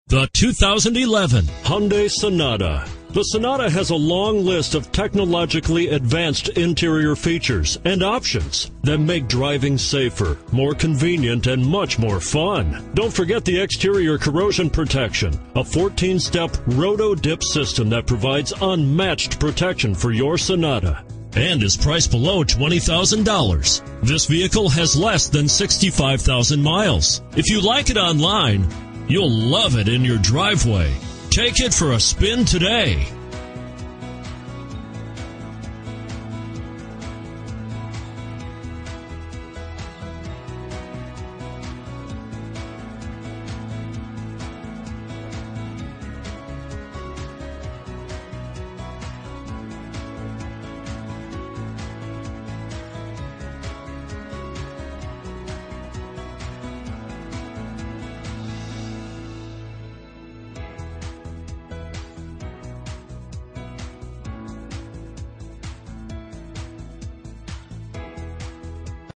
The 2011 Hyundai Sonata. The Sonata has a long list of technologically advanced interior features and options that make driving safer, more convenient, and much more fun. Don't forget the exterior corrosion protection, a 14-step roto-dip system that provides unmatched protection for your Sonata, and is priced below $20,000. This vehicle has less than 65,000 miles. If you like it online, you'll love it in your driveway. Take it for a spin today.